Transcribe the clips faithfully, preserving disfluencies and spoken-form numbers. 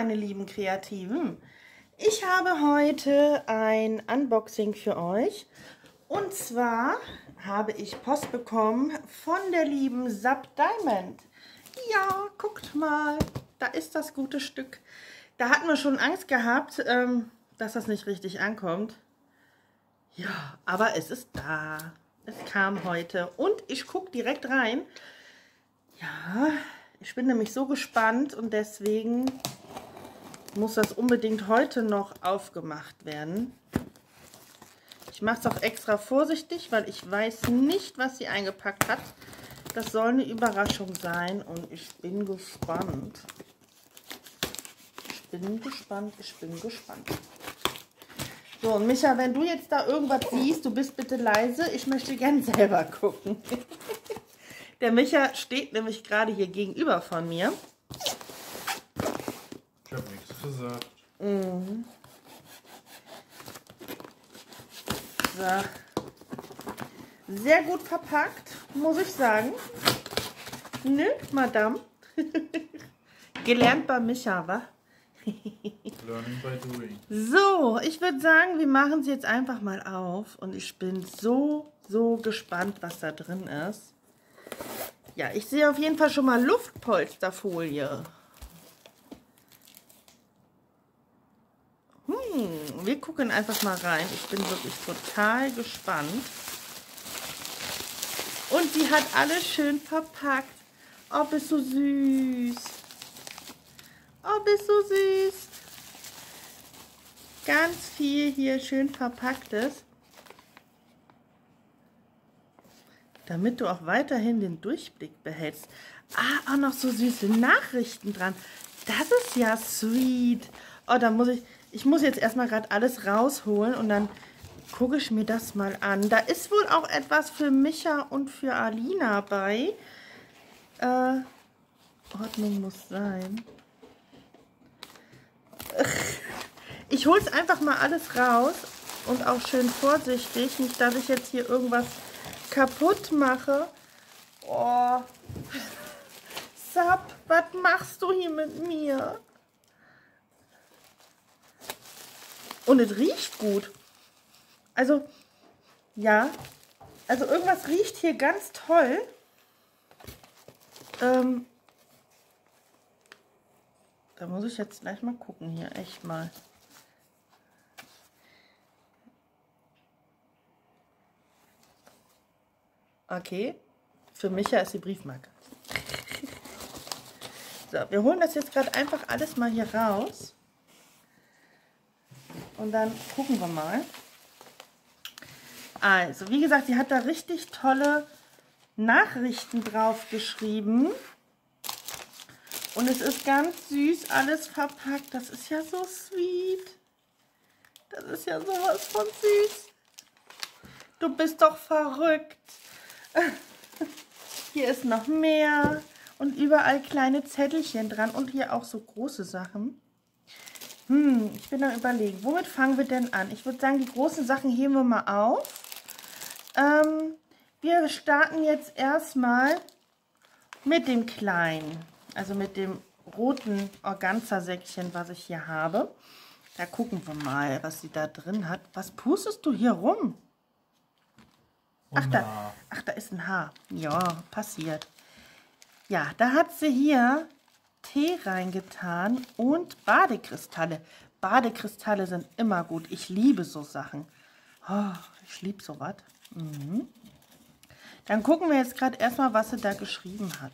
meine lieben Kreativen. Ich habe heute ein Unboxing für euch. Und zwar habe ich Post bekommen von der lieben Sub Diamond. Ja, guckt mal, da ist das gute Stück. Da hatten wir schon Angst gehabt, ähm, dass das nicht richtig ankommt. Ja, aber es ist da. Es kam heute und ich gucke direkt rein. Ja, ich bin nämlich so gespannt und deswegen muss das unbedingt heute noch aufgemacht werden. Ich mache es auch extra vorsichtig, weil ich weiß nicht, was sie eingepackt hat. Das soll eine Überraschung sein und ich bin gespannt. Ich bin gespannt, ich bin gespannt. So, und Micha, wenn du jetzt da irgendwas siehst, du bist bitte leise. Ich möchte gern selber gucken. Der Micha steht nämlich gerade hier gegenüber von mir. Ich habe nichts gesagt. Mhm. So. Sehr gut verpackt, muss ich sagen. Ne, Madame? Gelernt bei Micha, wa? Learning by doing. So, ich würde sagen, wir machen sie jetzt einfach mal auf. Und ich bin so, so gespannt, was da drin ist. Ja, ich sehe auf jeden Fall schon mal Luftpolsterfolie. Hm, wir gucken einfach mal rein. Ich bin wirklich total gespannt. Und sie hat alles schön verpackt. Oh, bist du süß. Oh, bist du süß. Ganz viel hier schön verpacktes. Damit du auch weiterhin den Durchblick behältst. Ah, auch noch so süße Nachrichten dran. Das ist ja sweet. Oh, da muss ich, ich muss jetzt erstmal gerade alles rausholen und dann gucke ich mir das mal an. Da ist wohl auch etwas für Micha und für Alina bei. Äh, Ordnung muss sein. Ich hole es einfach mal alles raus und auch schön vorsichtig. Nicht, dass ich jetzt hier irgendwas kaputt mache. Oh, Sub, was machst du hier mit mir? Und es riecht gut. Also, ja, also irgendwas riecht hier ganz toll. Ähm, da muss ich jetzt gleich mal gucken hier, echt mal. Okay, für Micha ist die Briefmarke. So, wir holen das jetzt gerade einfach alles mal hier raus. Und dann gucken wir mal. Also, wie gesagt, sie hat da richtig tolle Nachrichten drauf geschrieben. Und es ist ganz süß alles verpackt. Das ist ja so sweet. Das ist ja sowas von süß. Du bist doch verrückt. Hier ist noch mehr. Und überall kleine Zettelchen dran. Und hier auch so große Sachen. Hm, ich bin am Überlegen, womit fangen wir denn an? Ich würde sagen, die großen Sachen heben wir mal auf. Ähm, wir starten jetzt erstmal mit dem kleinen, also mit dem roten Organza-Säckchen, was ich hier habe. Da gucken wir mal, was sie da drin hat. Was pustest du hier rum? Ach da, ach, da ist ein Haar. Ja, passiert. Ja, da hat sie hier Tee reingetan und Badekristalle. Badekristalle sind immer gut. Ich liebe so Sachen. Oh, ich liebe sowas. Mhm. Dann gucken wir jetzt gerade erstmal, was sie da geschrieben hat.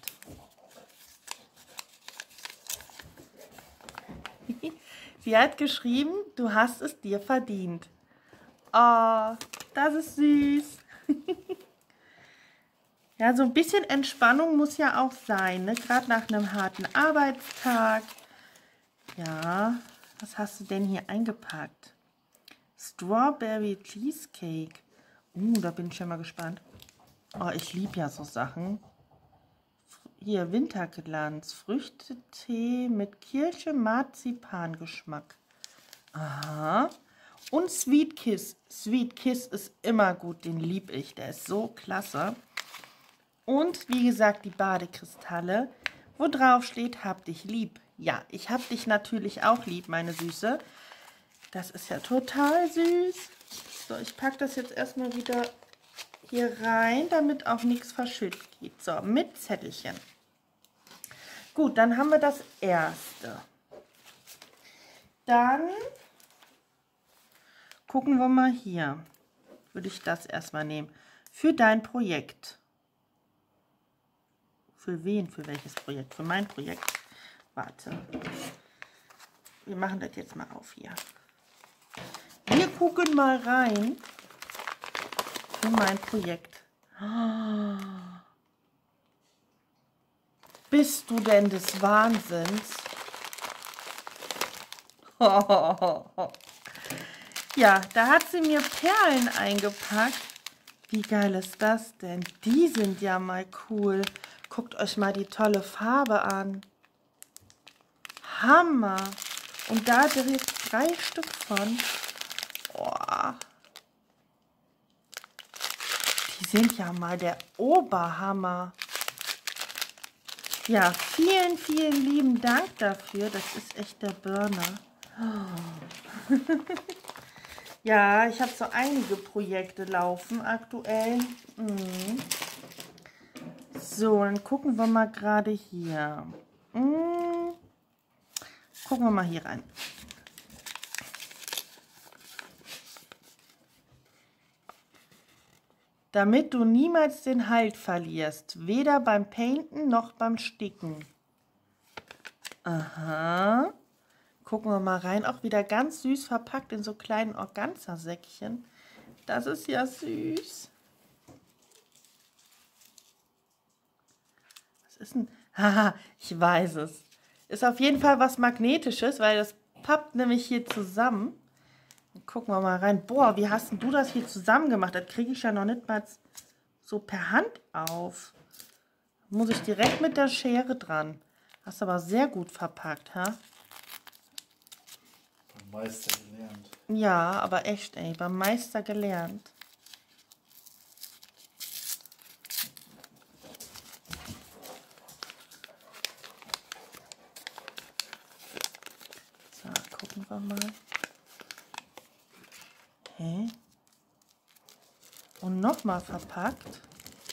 Sie hat geschrieben, du hast es dir verdient. Oh, das ist süß. Ja, so ein bisschen Entspannung muss ja auch sein, ne? Gerade nach einem harten Arbeitstag. Ja, was hast du denn hier eingepackt? Strawberry Cheesecake. Uh, da bin ich schon mal gespannt. Oh, ich liebe ja so Sachen. Hier, Winterglanz. Früchtetee mit Kirsche-Marzipan-Geschmack. Aha. Und Sweet Kiss. Sweet Kiss ist immer gut, den liebe ich. Der ist so klasse. Und wie gesagt, die Badekristalle, wo drauf steht, hab dich lieb. Ja, ich habe dich natürlich auch lieb, meine Süße. Das ist ja total süß. So, ich packe das jetzt erstmal wieder hier rein, damit auch nichts verschüttet geht. So, mit Zettelchen. Gut, dann haben wir das erste. Dann gucken wir mal hier. Würde ich das erstmal nehmen. Für dein Projekt. Für wen? Für welches Projekt? Für mein Projekt. Warte. Wir machen das jetzt mal auf hier. Wir gucken mal rein. Für mein Projekt. Oh. Bist du denn des Wahnsinns? Ja, da hat sie mir Perlen eingepackt. Wie geil ist das denn? Die sind ja mal cool. Guckt euch mal die tolle Farbe an. Hammer. Und da direkt drei Stück von. Oh. Die sind ja mal der Oberhammer. Ja, vielen, vielen lieben Dank dafür. Das ist echt der Burner. Oh. Ja, ich habe so einige Projekte laufen aktuell. Mhm. So, dann gucken wir mal gerade hier. Mhm. Gucken wir mal hier rein. Damit du niemals den Halt verlierst, weder beim Painten noch beim Sticken. Aha. Gucken wir mal rein. Auch wieder ganz süß verpackt in so kleinen Organza-Säckchen. Das ist ja süß. Was ist denn? Haha, ich weiß es. Ist auf jeden Fall was Magnetisches, weil das pappt nämlich hier zusammen. Dann gucken wir mal rein. Boah, wie hast denn du das hier zusammen gemacht? Das kriege ich ja noch nicht mal so per Hand auf. Muss ich direkt mit der Schere dran. Hast aber sehr gut verpackt, ha? Beim Meister gelernt. Ja, aber echt, ey, beim Meister gelernt. So, gucken wir mal. Hä? Und nochmal verpackt.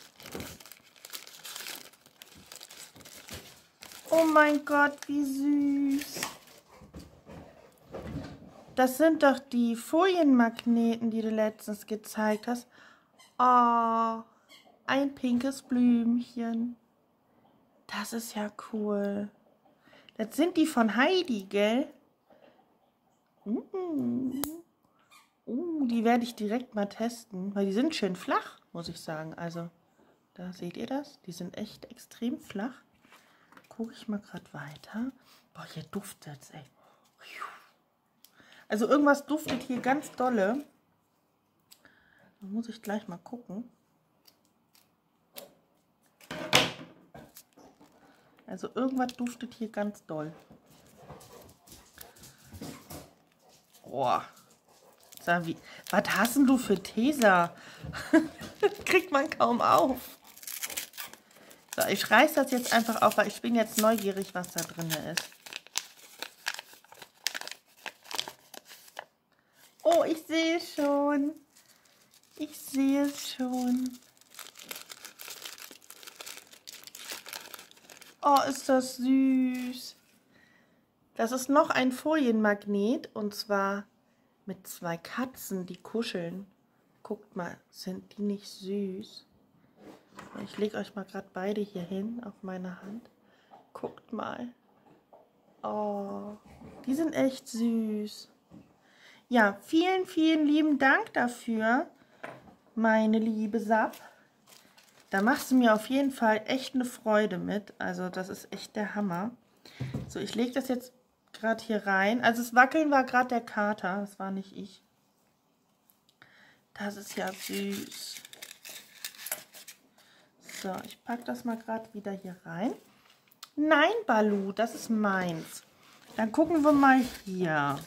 Oh mein Gott, wie süß. Das sind doch die Folienmagneten, die du letztens gezeigt hast. Oh, ein pinkes Blümchen. Das ist ja cool. Das sind die von Heidi, gell? Mm. Uh, die werde ich direkt mal testen, weil die sind schön flach, muss ich sagen. Also, da seht ihr das? Die sind echt extrem flach. Gucke ich mal gerade weiter. Boah, hier duftet es, ey. Also irgendwas duftet hier ganz dolle. Da muss ich gleich mal gucken. Also irgendwas duftet hier ganz doll. Boah. Sag, wie, was hast denn du für Tesa? Kriegt man kaum auf. So, ich reiß das jetzt einfach auf, weil ich bin jetzt neugierig, was da drin ist. Oh, ich sehe es schon. Ich sehe es schon. Oh, ist das süß. Das ist noch ein Folienmagnet und zwar mit zwei Katzen, die kuscheln. Guckt mal, sind die nicht süß? Ich lege euch mal gerade beide hier hin auf meine Hand. Guckt mal. Oh, die sind echt süß. Ja, vielen, vielen lieben Dank dafür, meine liebe Sap. Da machst du mir auf jeden Fall echt eine Freude mit. Also das ist echt der Hammer. So, ich lege das jetzt gerade hier rein. Also das Wackeln war gerade der Kater, das war nicht ich. Das ist ja süß. So, ich packe das mal gerade wieder hier rein. Nein, Balu, das ist meins. Dann gucken wir mal hier.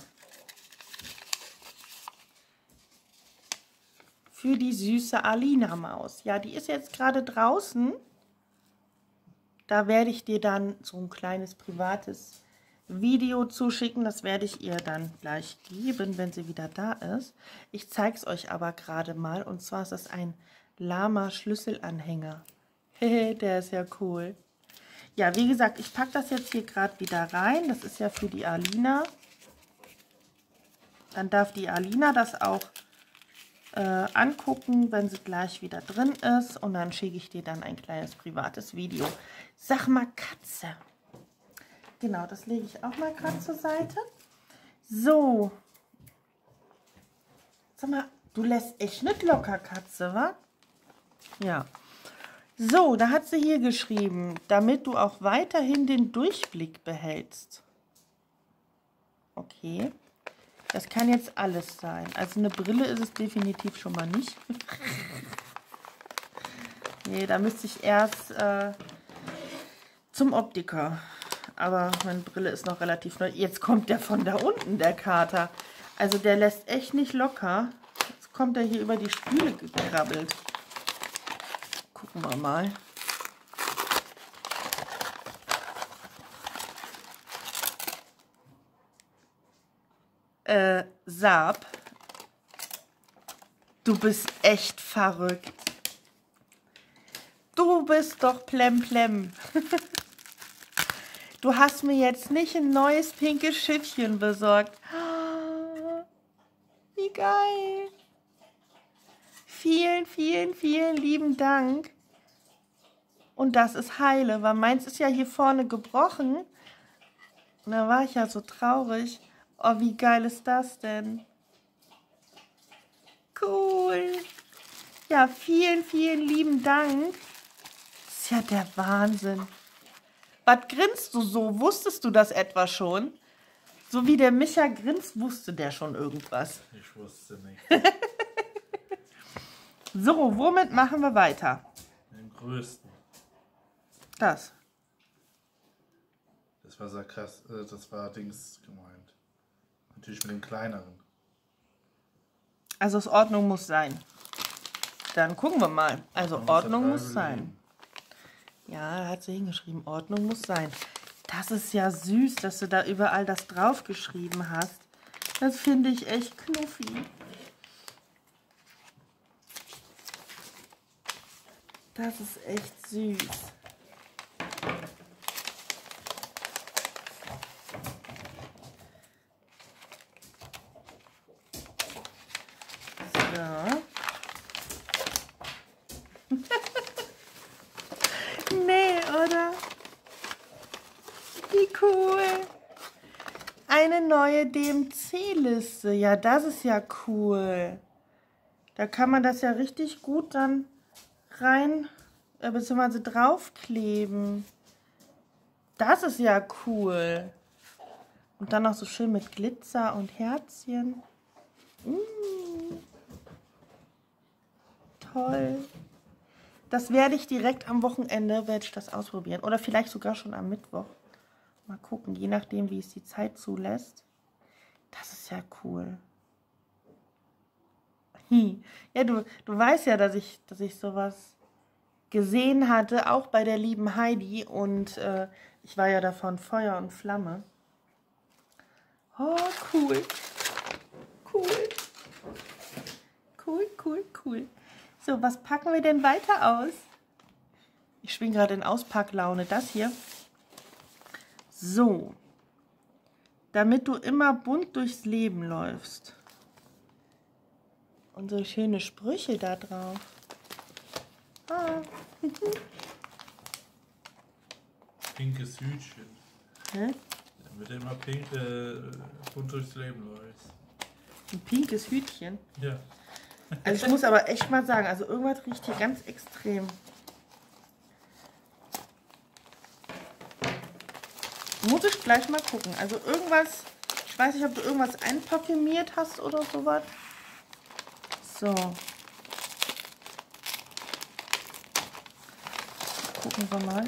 Für die süße Alina-Maus. Ja, die ist jetzt gerade draußen. Da werde ich dir dann so ein kleines privates Video zuschicken. Das werde ich ihr dann gleich geben, wenn sie wieder da ist. Ich zeige es euch aber gerade mal. Und zwar ist das ein Lama-Schlüsselanhänger. Hehe, der ist ja cool. Ja, wie gesagt, ich packe das jetzt hier gerade wieder rein. Das ist ja für die Alina. Dann darf die Alina das auch äh, angucken, wenn sie gleich wieder drin ist. Und dann schicke ich dir dann ein kleines privates Video. Sag mal, Katze. Genau, das lege ich auch mal gerade zur Seite. So. Sag mal, du lässt echt nicht locker, Katze, wa? Ja. So, da hat sie hier geschrieben, damit du auch weiterhin den Durchblick behältst. Okay. Das kann jetzt alles sein. Also eine Brille ist es definitiv schon mal nicht. Nee, da müsste ich erst äh, zum Optiker. Aber meine Brille ist noch relativ neu. Jetzt kommt der von da unten, der Kater. Also der lässt echt nicht locker. Jetzt kommt er hier über die Stühle gekrabbelt. Gucken wir mal. Äh, Saab, du bist echt verrückt. Du bist doch plemplem. Du hast mir jetzt nicht ein neues pinkes Schiffchen besorgt. Wie geil. Vielen, vielen, vielen lieben Dank. Und das ist heile, weil meins ist ja hier vorne gebrochen. Und da war ich ja so traurig. Oh, wie geil ist das denn? Cool. Ja, vielen, vielen lieben Dank. Das ist ja der Wahnsinn. Was grinst du so? Wusstest du das etwa schon? So wie der Micha grinst, wusste der schon irgendwas. Ich wusste nicht. So, womit machen wir weiter? Den größten. Das. Das war Sarkas, äh, das war Dings gemeint. Natürlich mit dem kleineren. Also, das Ordnung muss sein. Dann gucken wir mal. Also, Man Ordnung muss muss dabei sein. überlegen. Ja, da hat sie hingeschrieben, Ordnung muss sein. Das ist ja süß, dass du da überall das draufgeschrieben hast. Das finde ich echt knuffi. Das ist echt süß. So. Nee, oder? Wie cool. Eine neue D M C-Liste. Ja, das ist ja cool. Da kann man das ja richtig gut dann rein, äh, beziehungsweise draufkleben. Das ist ja cool. Und dann noch so schön mit Glitzer und Herzchen. Mm. Toll. Das werde ich direkt am Wochenende, werde ich das ausprobieren. Oder vielleicht sogar schon am Mittwoch. Mal gucken, je nachdem, wie es die Zeit zulässt. Das ist ja cool. Hm. Ja, du, du weißt ja, dass ich, dass ich sowas gesehen hatte, auch bei der lieben Heidi. Und äh, ich war ja davon Feuer und Flamme. Oh, cool. Cool. Cool, cool, cool. So, was packen wir denn weiter aus? Ich bin gerade in Auspacklaune. Das hier. So. Damit du immer bunt durchs Leben läufst. Und so schöne Sprüche da drauf. Ah. Pinkes Hütchen. Hä? Damit er immer pink äh, bunt durchs Leben läuft. Ein pinkes Hütchen. Ja. Also ich muss aber echt mal sagen, also irgendwas riecht hier ganz extrem. Muss ich gleich mal gucken. Also irgendwas, ich weiß nicht, ob du irgendwas einparfümiert hast oder sowas. So. Gucken wir mal.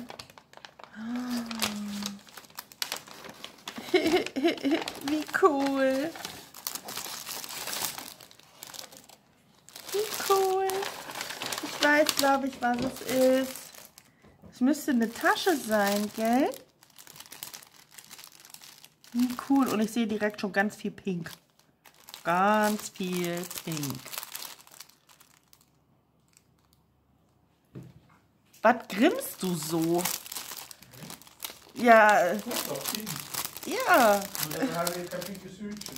Wie cool. Wie cool. Ich weiß, glaube ich, was es ist. Es müsste eine Tasche sein, gell? Wie cool. Und ich sehe direkt schon ganz viel Pink. Ganz viel Pink. Was grinst du so? Ja. Das ist doch Pink. Ja. Und dann haben wir kein pinkes Hütchen.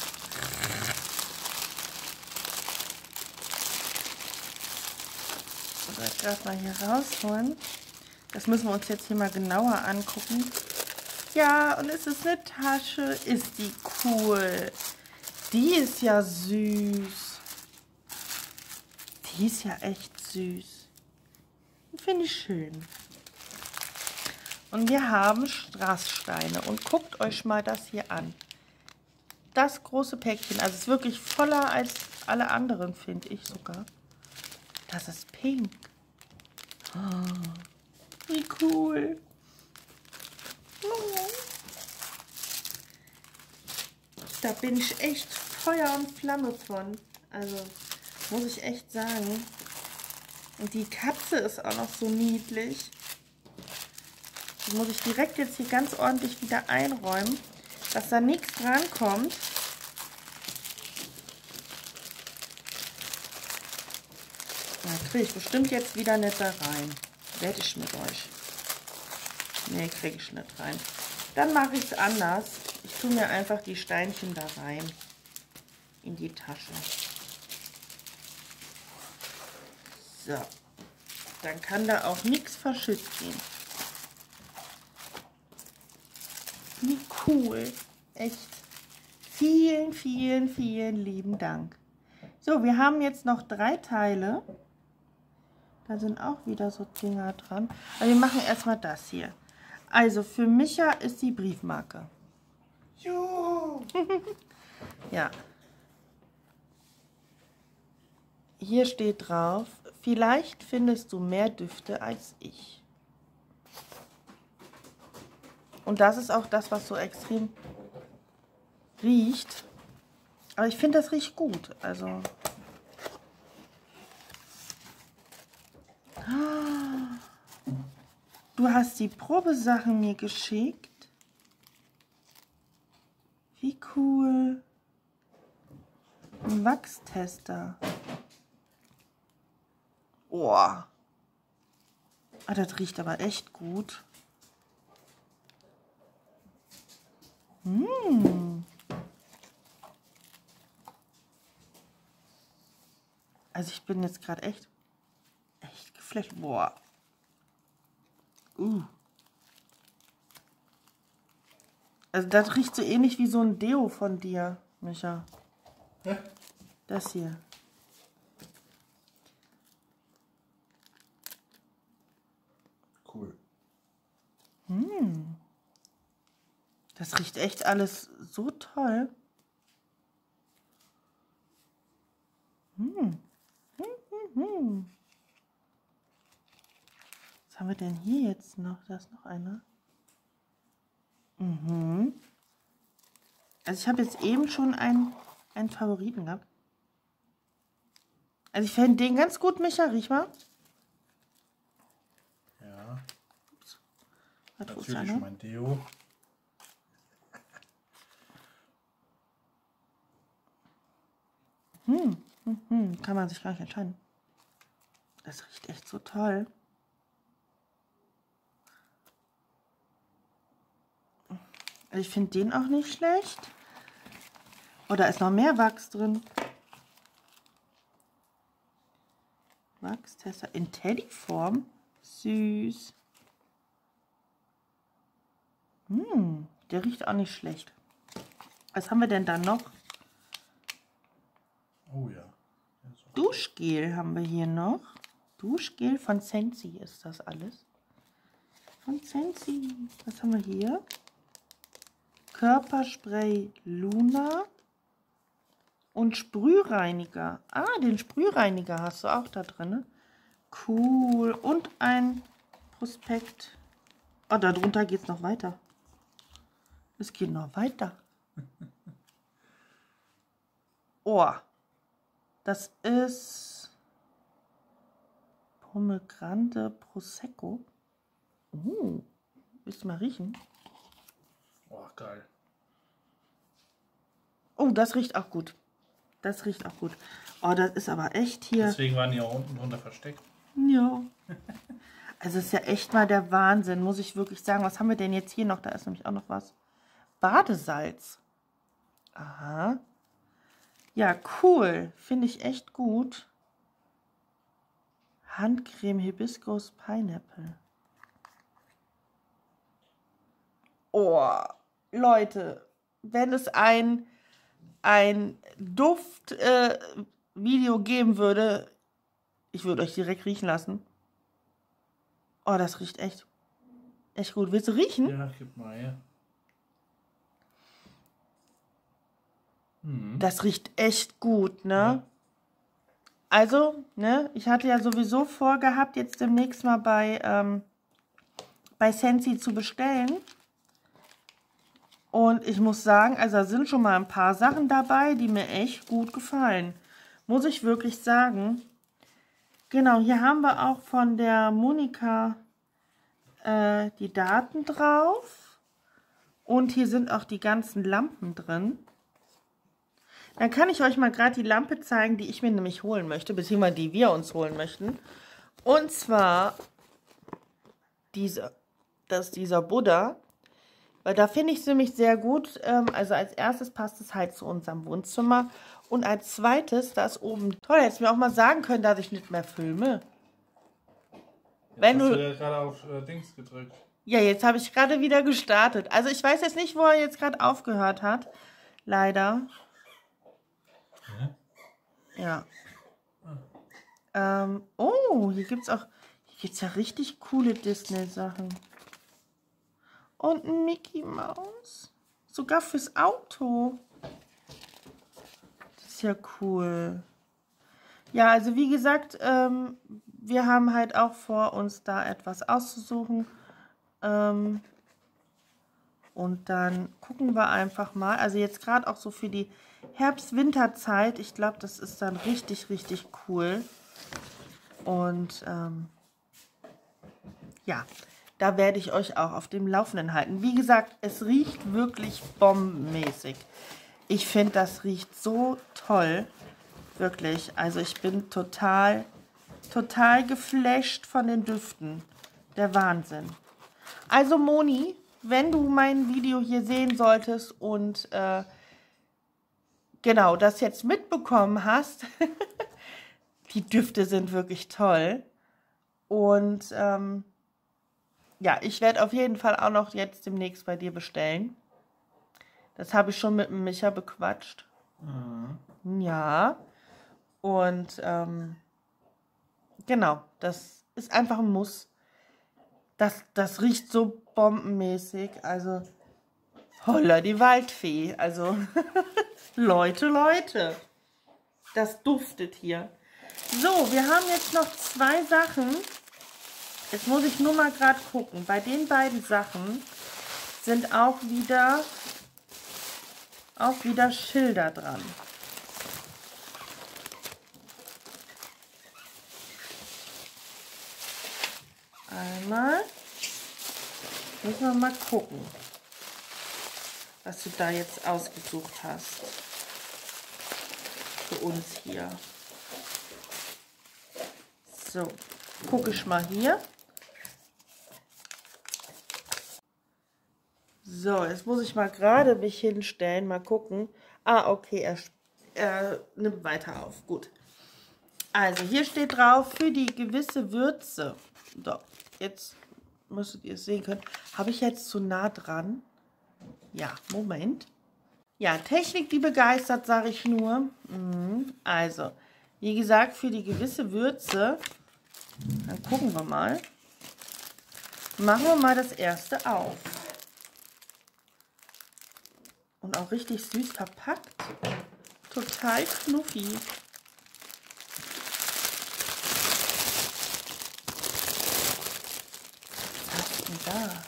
Ich soll gerade mal hier rausholen. Das müssen wir uns jetzt hier mal genauer angucken. Ja, und es ist eine Tasche. Ist die cool. Die ist ja süß. Die ist ja echt süß. Finde ich schön. Und wir haben Strasssteine. Und guckt euch mal das hier an. Das große Päckchen. Also es ist wirklich voller als alle anderen, finde ich sogar. Das ist pink. Oh, wie cool. Oh. Da bin ich echt Feuer und Flamme von. Also, muss ich echt sagen. Und die Katze ist auch noch so niedlich. Die muss ich direkt jetzt hier ganz ordentlich wieder einräumen, dass da nichts drankommt. Da kriege ich bestimmt jetzt wieder nicht da rein. Werde ich mit euch. Nee, kriege ich nicht rein. Dann mache ich es anders. Ich tue mir einfach die Steinchen da rein. In die Tasche. So. Dann kann da auch nichts verschütt gehen. Wie cool. Echt. Vielen, vielen, vielen lieben Dank. So, wir haben jetzt noch drei Teile. Da sind auch wieder so Dinger dran. Aber wir machen erstmal das hier. Also für Micha ist die Briefmarke. Juhu. Ja. Hier steht drauf, vielleicht findest du mehr Düfte als ich. Und das ist auch das, was so extrem riecht. Aber ich finde, das riecht gut. Also. Du hast die Probesachen mir geschickt. Wie cool. Ein Wachstester. Oh. Ah, das riecht aber echt gut. Mmh. Also ich bin jetzt gerade echt, echt geflasht. Boah. Uh. Also das riecht so ähnlich wie so ein Deo von dir, Micha. Ja. Das hier. Cool. Hm. Das riecht echt alles so toll. Hm. Hm, hm, hm. Was haben wir denn hier jetzt noch? Da ist noch einer. Mhm. Also ich habe jetzt eben schon einen, einen Favoriten gehabt. Also ich fände den ganz gut, Micha. Riech mal. Ja. Ups. Was, wo ist Natürlich einer? mein Deo. Hm, hm, hm. Kann man sich gar nicht entscheiden. Das riecht echt so toll. Also ich finde den auch nicht schlecht. Oh, da ist noch mehr Wachs drin. Wachstester in Teddyform. Süß. Hm, der riecht auch nicht schlecht. Was haben wir denn da noch? Oh ja. Duschgel haben wir hier noch. Duschgel von Scentsy ist das alles. Von Scentsy. Was haben wir hier? Körperspray Luna und Sprühreiniger. Ah, den Sprühreiniger hast du auch da drin. Cool. Und ein Prospekt. Oh, darunter geht es noch weiter. Es geht noch weiter. Oh, das ist Pomegranate Prosecco. Uh, willst du mal riechen? Oh, geil. Oh, das riecht auch gut. Das riecht auch gut. Oh, das ist aber echt hier. Deswegen waren die auch unten drunter versteckt. Ja. Also ist ja echt mal der Wahnsinn, muss ich wirklich sagen. Was haben wir denn jetzt hier noch? Da ist nämlich auch noch was. Badesalz. Aha. Ja, cool. Finde ich echt gut. Handcreme Hibiscus Pineapple. Oh, Leute, wenn es ein, ein Duft-Video äh, geben würde, ich würde euch direkt riechen lassen. Oh, das riecht echt, echt gut. Willst du riechen? Ja, gib mal her. Mhm. Das riecht echt gut, ne? Ja. Also, ne, ich hatte ja sowieso vorgehabt, jetzt demnächst mal bei, ähm, bei Scentsy zu bestellen. Und ich muss sagen, also da sind schon mal ein paar Sachen dabei, die mir echt gut gefallen. Muss ich wirklich sagen. Genau, hier haben wir auch von der Monika äh, die Daten drauf. Und hier sind auch die ganzen Lampen drin. Dann kann ich euch mal gerade die Lampe zeigen, die ich mir nämlich holen möchte, beziehungsweise die wir uns holen möchten. Und zwar diese, das ist dieser Buddha. Weil da finde ich es nämlich sehr gut. Ähm, also als erstes passt es halt zu unserem Wohnzimmer. Und als zweites, da ist oben... Toll, hättest du mir auch mal sagen können, dass ich nicht mehr filme. Jetzt Wenn hast du... du ja gerade auf äh, Dings gedrückt. Ja, jetzt habe ich gerade wieder gestartet. Also ich weiß jetzt nicht, wo er jetzt gerade aufgehört hat. Leider. Ja. Ähm, oh, hier gibt es auch... Hier gibt es ja richtig coole Disney-Sachen. Und ein Mickey Maus. Sogar fürs Auto. Das ist ja cool. Ja, also wie gesagt, ähm, wir haben halt auch vor, uns da etwas auszusuchen. Ähm, und dann gucken wir einfach mal. Also jetzt gerade auch so für die Herbst-Winter-Zeit. Ich glaube, das ist dann richtig, richtig cool. Und ähm, ja, da werde ich euch auch auf dem Laufenden halten. Wie gesagt, es riecht wirklich bombenmäßig. Ich finde, das riecht so toll. Wirklich. Also ich bin total, total geflasht von den Düften. Der Wahnsinn. Also Moni, wenn du mein Video hier sehen solltest und äh, genau das jetzt mitbekommen hast, die Düfte sind wirklich toll. Und ähm, ja, ich werde auf jeden Fall auch noch jetzt demnächst bei dir bestellen. Das habe ich schon mit dem Micha bequatscht. Mhm. Ja. Und ähm, genau, das ist einfach ein Muss. Das, das riecht so bombenmäßig. Also, holla die Waldfee. Also, Leute, Leute. Das duftet hier. So, wir haben jetzt noch zwei Sachen. Jetzt muss ich nur mal gerade gucken. Bei den beiden Sachen sind auch wieder, auch wieder Schilder dran. Einmal. Müssen wir mal gucken, was du da jetzt ausgesucht hast. Für uns hier. So, gucke ich mal hier. So, jetzt muss ich mal gerade mich hinstellen, mal gucken. Ah, okay, er, er nimmt weiter auf. Gut. Also, hier steht drauf, für die gewisse Würze. So, jetzt müsstet ihr es sehen können. Habe ich jetzt zu nah dran? Ja, Moment. Ja, Technik, die begeistert, sage ich nur. Mhm. Also, wie gesagt, für die gewisse Würze. Dann gucken wir mal. Machen wir mal das erste auf. Und auch richtig süß verpackt. Total knuffi. Was hast du denn da?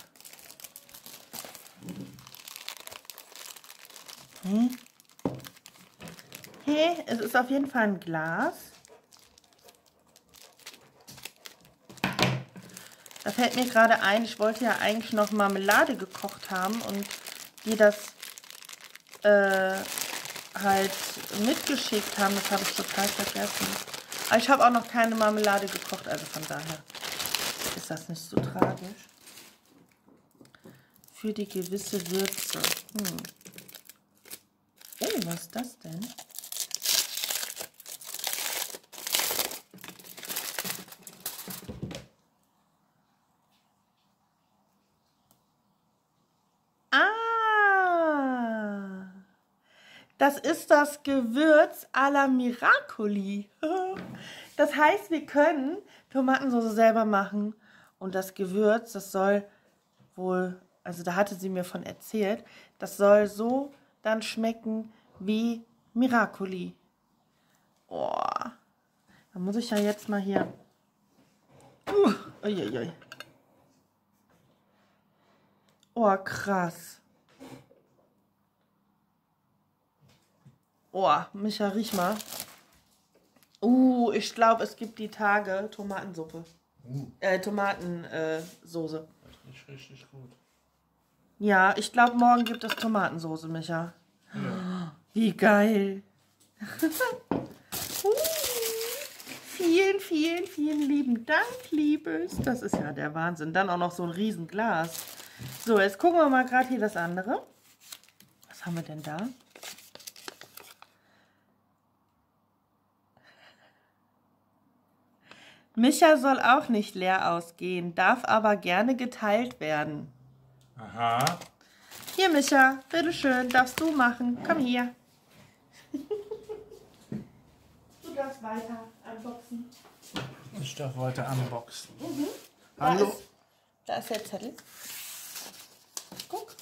Hm? Hey, es ist auf jeden Fall ein Glas. Da fällt mir gerade ein, ich wollte ja eigentlich noch Marmelade gekocht haben und die das äh, halt mitgeschickt haben. Das habe ich total vergessen. Aber ich habe auch noch keine Marmelade gekocht, also von daher ist das nicht so tragisch. Für die gewisse Würze. Hm. Oh, was ist das denn? Ah, das ist das Gewürz à la Miracoli. Das heißt, wir können Tomatensauce selber machen und das Gewürz, das soll wohl, also da hatte sie mir von erzählt, das soll so dann schmecken wie Miracoli. Oh, da muss ich ja jetzt mal hier. Uh, uiuiui. Oh, krass. Oh, Micha, riech mal. Uh, ich glaube, es gibt die Tage Tomatensuppe. Uh. Äh, Tomatensoße. Das riecht richtig gut. Ja, ich glaube, morgen gibt es Tomatensoße, Micha. Ja. Wie geil. uh, vielen, vielen, vielen lieben Dank, Liebes. Das ist ja der Wahnsinn. Dann auch noch so ein Riesenglas. So, jetzt gucken wir mal gerade hier das andere. Was haben wir denn da? Micha soll auch nicht leer ausgehen, darf aber gerne geteilt werden. Aha. Hier, Micha, bitteschön, darfst du machen. Komm hier. Du darfst weiter unboxen. Ich darf weiter unboxen. Mhm. Hallo. Da ist, da ist der Zettel. Guck.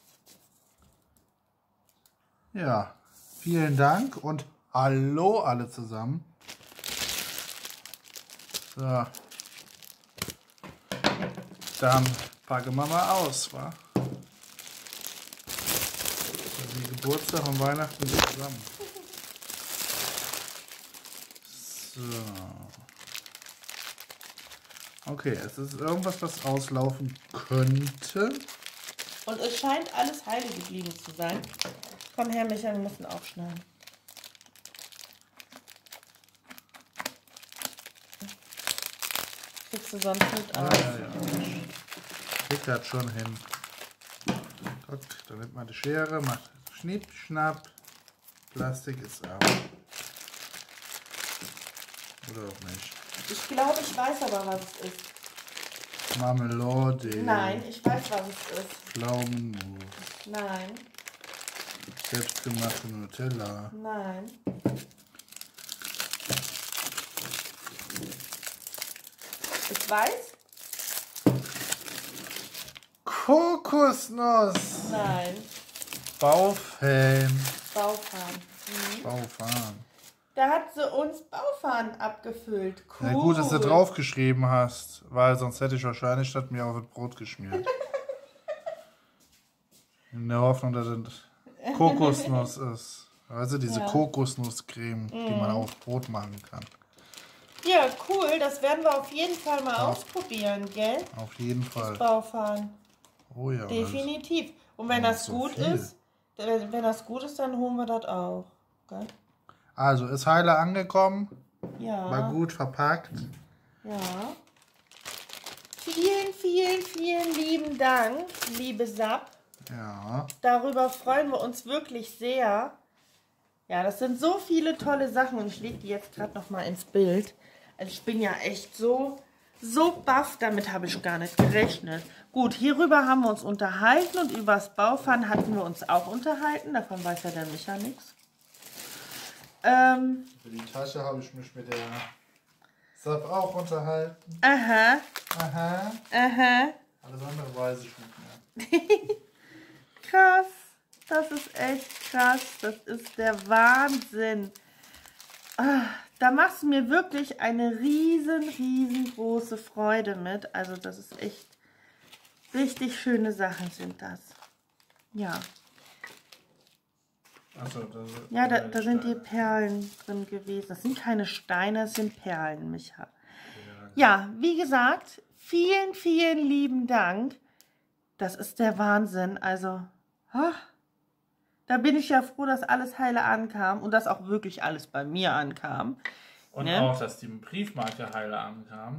Ja, vielen Dank und hallo alle zusammen. So. Dann packen wir mal aus, wa? Die Geburtstag und Weihnachten zusammen. So. Okay, es ist irgendwas, was auslaufen könnte. Und es scheint alles heile geblieben zu sein. Komm her, Micha, wir müssen aufschneiden. Kriegst du sonst nicht aus. Ja, ja, ja. Krieg das schon hin. Guck, da nimmt man die Schere, macht Schnipp, Schnapp. Plastik ist ab. Oder auch nicht. Ich glaube, ich weiß aber, was es ist. Marmelade. Nein, ich weiß, was es ist. Pflaumenmus. Nein, Selbstgemachte Nutella. nein. Ich weiß? Kokosnuss. Nein. Baufan. Baufahnen. Mhm. Baufan. Da hat sie uns Baufahnen abgefüllt. Cool. Na gut, dass du draufgeschrieben hast, weil sonst hätte ich wahrscheinlich statt mir auf das Brot geschmiert. In der Hoffnung, dass es Kokosnuss ist. Also diese Ja. Kokosnusscreme, die man auf Brot machen kann. Ja, cool. Das werden wir auf jeden Fall mal ausprobieren, gell? Auf jeden Fall. Baufahnen. Oh ja. Definitiv. Und wenn Ja, das so gut viel. ist, wenn wenn das gut ist, dann holen wir das auch. Gell? Also ist heile angekommen, Ja. war gut verpackt. Ja. Vielen, vielen, vielen lieben Dank, liebe Sap. Ja. Darüber freuen wir uns wirklich sehr. Ja, das sind so viele tolle Sachen und ich lege die jetzt gerade noch mal ins Bild. Also ich bin ja echt so, so baff, damit habe ich gar nicht gerechnet. Gut, hierüber haben wir uns unterhalten und über das Baufahren hatten wir uns auch unterhalten. Davon weiß ja der Micha nichts. Ähm, Für die Tasche habe ich mich mit der Sap auch unterhalten. aha, Aha. aha. Alles andere weiß ich nicht mehr. Krass, das ist echt krass, das ist der Wahnsinn. Ah, da machst du mir wirklich eine riesen, riesengroße Freude mit. Also das ist echt, richtig schöne Sachen sind das. Ja, Achso, da, ja da, da sind die Perlen drin gewesen. Das sind keine Steine, das sind Perlen, Micha. Ja, wie gesagt, vielen, vielen lieben Dank. Das ist der Wahnsinn. Also, ah, Da bin ich ja froh, dass alles heile ankam und dass auch wirklich alles bei mir ankam. Und ne? auch, dass die Briefmarke heile ankam.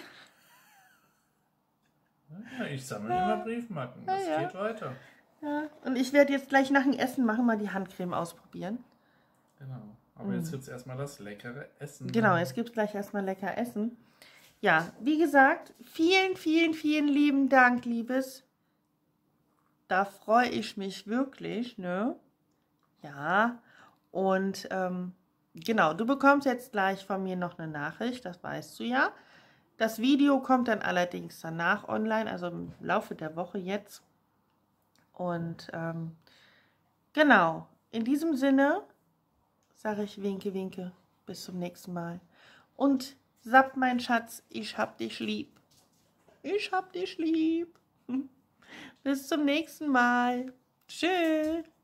Ja, ich sammle ja. immer Briefmarken. Das ja, ja. geht weiter. Ja. Und ich werde jetzt gleich nach dem Essen machen, mal die Handcreme ausprobieren. Genau. Aber mm. jetzt gibt es erstmal das leckere Essen. Genau, jetzt gibt es gleich erstmal lecker Essen. Ja, wie gesagt, vielen, vielen, vielen lieben Dank, Liebes. Da freue ich mich wirklich, ne? Ja, und ähm, genau, du bekommst jetzt gleich von mir noch eine Nachricht, das weißt du ja. Das Video kommt dann allerdings danach online, also im Laufe der Woche jetzt. Und ähm, genau, in diesem Sinne sage ich winke, winke, bis zum nächsten Mal. Und Sapp, mein Schatz, ich hab dich lieb. Ich hab dich lieb. Bis zum nächsten Mal. Tschüss.